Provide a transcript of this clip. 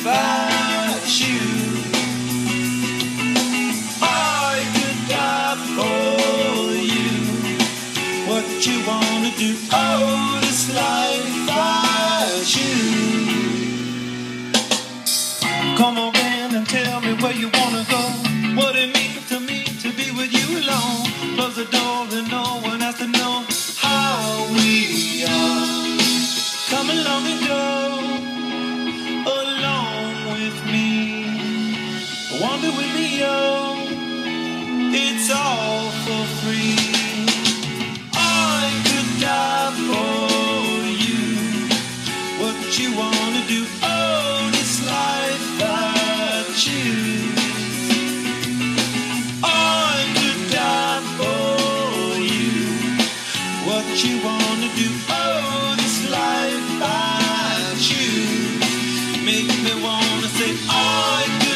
I choose. I could die for you. What you wanna do? Oh, this life I choose. Come on in and tell me where you wanna go. What it means to me to be with you alone. Close the door and no one has to know how we are. Come along and go along with me. Wander with me, yo. It's all for free. I could die for you. What you wanna do? Oh, this life I choose. I could die for you. What you wanna do? Oh, this life I choose. Make me wanna say I could.